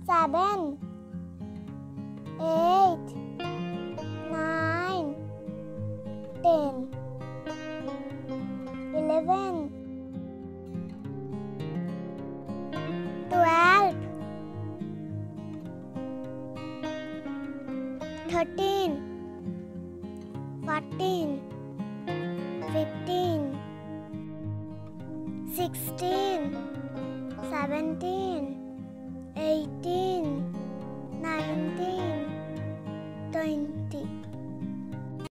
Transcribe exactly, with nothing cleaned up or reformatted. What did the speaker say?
seven, eight, nine, ten, eleven, twelve, thirteen, fourteen, fifteen, sixteen, seventeen, eighteen, nineteen, twenty.